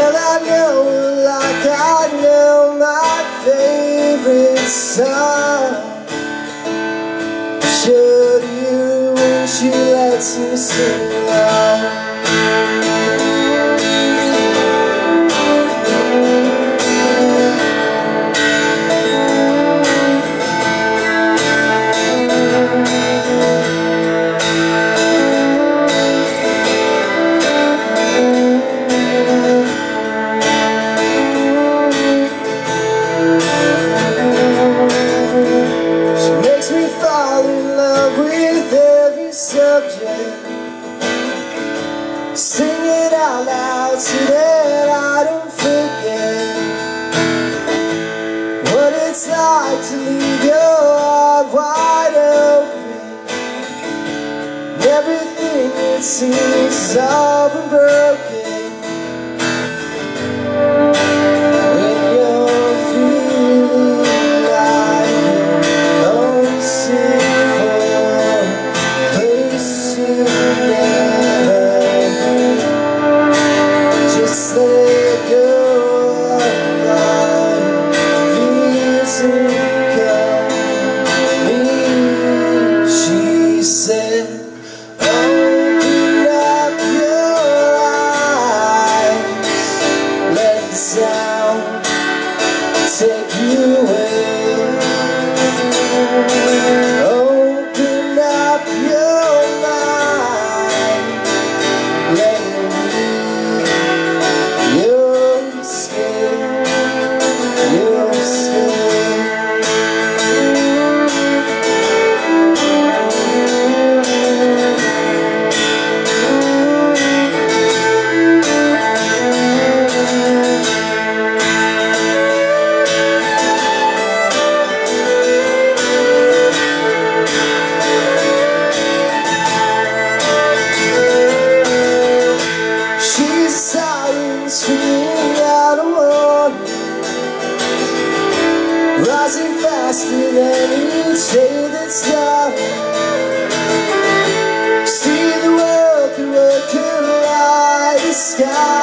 Well, I know her like I know my favorite song. Should you when she lets me sing along? Sing it out loud so that I don't forget what it's like to leave your heart wide open. Everything it seems is all been broken. When you're feeling like you're homesick for a place to never. Let go of my fears and come me. She said, open up your eyes, let the sound take you away. Open up your mind, let it be your skin, your skin. She's a siren screaming out a warning, rising faster than each day that's starting. See the world through a could light the sky.